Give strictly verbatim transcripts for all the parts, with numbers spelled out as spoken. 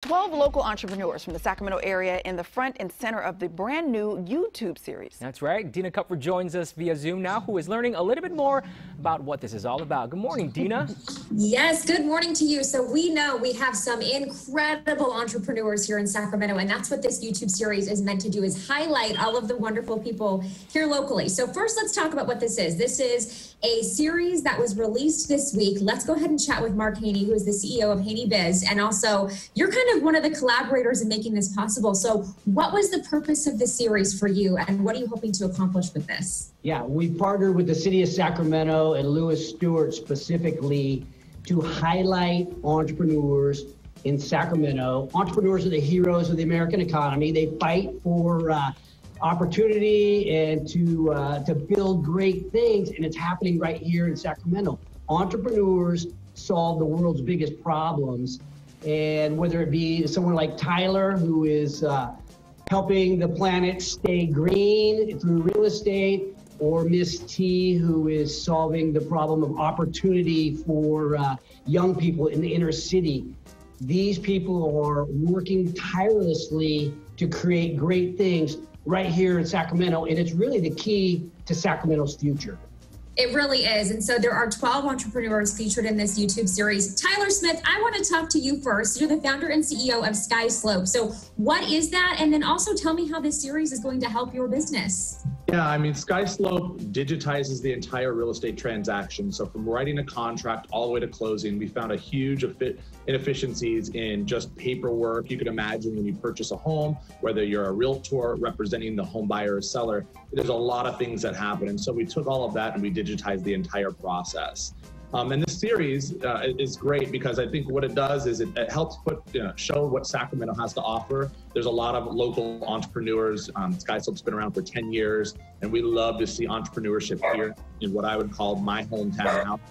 twelve local entrepreneurs from the Sacramento area in the front and center of the brand new YouTube series. That's right. Dina Kupfer joins us via Zoom now, who is learning a little bit more about what this is all about. Good morning, Dina. Yes, good morning to you. So we know we have some incredible entrepreneurs here in Sacramento, and that's what this YouTube series is meant to do, is highlight all of the wonderful people here locally. So first, let's talk about what this is. This is a series that was released this week. Let's go ahead and chat with Mark Haney, who is the C E O of Haney Biz, and also you're kind of one of the collaborators in making this possible. So what was the purpose of this series for you, and what are you hoping to accomplish with this? Yeah, we partnered with the city of Sacramento and Lewis Stewart specifically to highlight entrepreneurs in Sacramento. Entrepreneurs are the heroes of the American economy. They fight for uh, opportunity and to uh, to build great things, and it's happening right here in Sacramento. Entrepreneurs solve the world's biggest problems, and whether it be someone like Tyler, who is uh, helping the planet stay green through real estate, or Miss T, who is solving the problem of opportunity for uh, young people in the inner city. These people are working tirelessly to create great things right here in Sacramento, and it's really the key to Sacramento's future. It really is. And so there are twelve entrepreneurs featured in this YouTube series. Tyler Smith, I want to talk to you first. You're the founder and C E O of SkySlope. So what is that? And then also tell me how this series is going to help your business. Yeah, I mean, SkySlope digitizes the entire real estate transaction. So from writing a contract all the way to closing, we found a huge inefficiencies in just paperwork. You can imagine when you purchase a home, whether you're a realtor representing the home buyer or seller, there's a lot of things that happen. And so we took all of that and we digitized the entire process. Um, and this series uh, is great because I think what it does is it, it helps put, you know, show what Sacramento has to offer. There's a lot of local entrepreneurs. Um, SkySlope's been around for ten years, and we love to see entrepreneurship here in what I would call my hometown.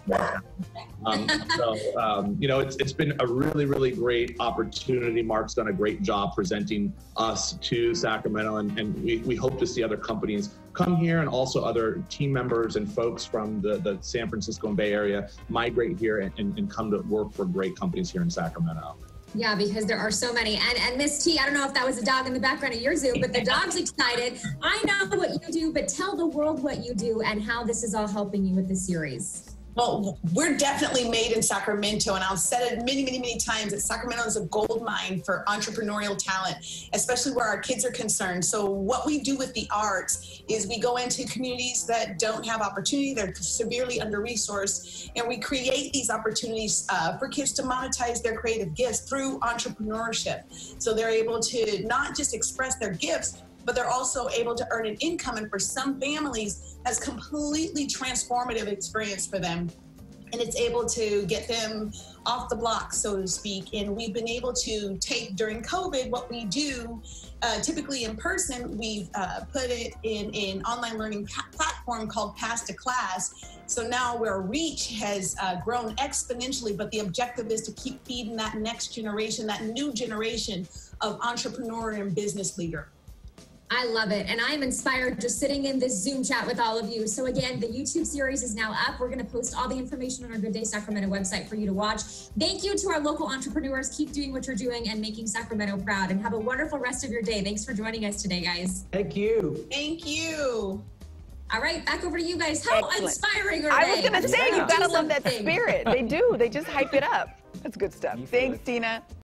Um, so, um, you know, it's, it's been a really, really great opportunity. Mark's done a great job presenting us to Sacramento, and, and we, we hope to see other companies come here, and also other team members and folks from the, the San Francisco and Bay Area migrate here and, and, and come to work for great companies here in Sacramento. Yeah, because there are so many. And, and Miss T, I don't know if that was a dog in the background of your Zoom, but the dog's excited. I know what you do, but tell the world what you do and how this is all helping you with the series. Well, we're definitely made in Sacramento, and I've said it many, many, many times that Sacramento is a gold mine for entrepreneurial talent, especially where our kids are concerned. So what we do with the arts is we go into communities that don't have opportunity, they're severely under-resourced, and we create these opportunities uh, for kids to monetize their creative gifts through entrepreneurship. So they're able to not just express their gifts, but they're also able to earn an income. And for some families, that's completely transformative experience for them. And it's able to get them off the block, so to speak. And we've been able to take, during COVID, what we do, uh, typically in person, we've uh, put it in an online learning platform called Pass to Class. So now where reach has uh, grown exponentially, but the objective is to keep feeding that next generation, that new generation of entrepreneur and business leader. I love it. And I'm inspired just sitting in this Zoom chat with all of you. So again, the YouTube series is now up. We're going to post all the information on our Good Day Sacramento website for you to watch. Thank you to our local entrepreneurs. Keep doing what you're doing and making Sacramento proud. And have a wonderful rest of your day. Thanks for joining us today, guys. Thank you. Thank you. All right, back over to you guys. How Excellent. Inspiring are I they? was going to say, Yeah. you've got to love that Something. spirit. They do. They just hype it up. That's good stuff. Thanks, Tina.